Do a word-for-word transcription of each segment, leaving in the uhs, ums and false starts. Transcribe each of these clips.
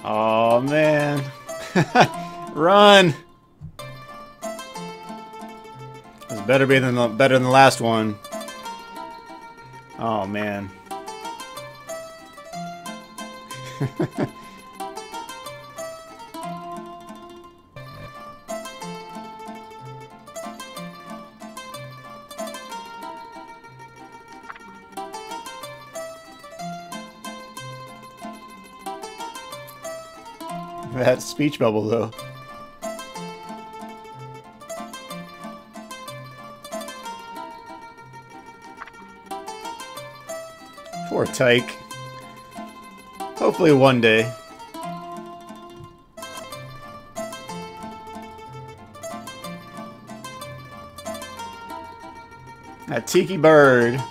Oh man. Run! It's better be than the, better than the last one. Oh man. That speech bubble though. Poor Tyke. Hopefully one day. That tiki bird.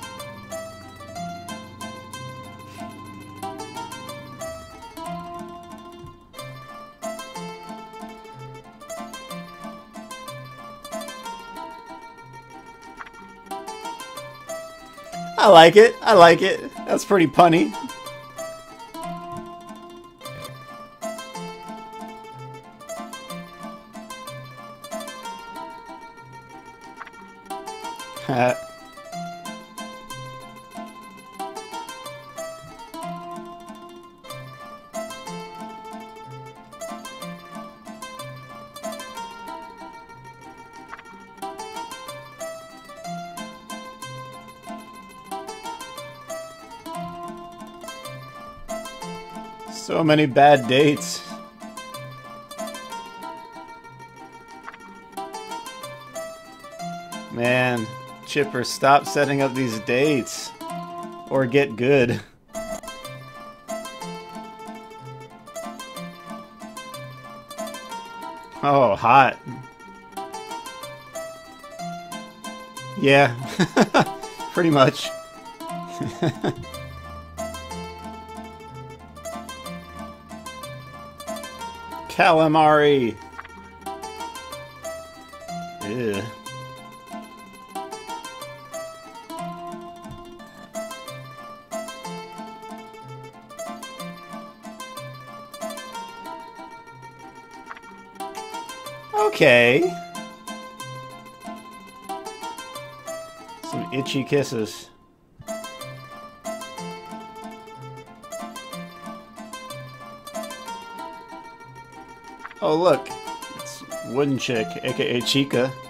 I like it. I like it. That's pretty punny. So many bad dates. Man, Chipper, stop setting up these dates. Or get good. Oh, hot. Yeah, pretty much. Calamari. Ew. Okay. Some itchy kisses. Oh look, it's Wooden Chick, aka Chica.